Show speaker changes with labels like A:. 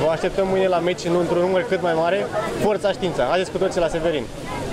A: Vă așteptăm mâine la meci într-un număr cât mai mare. Forța Știința! Haideți cu toții la Severin!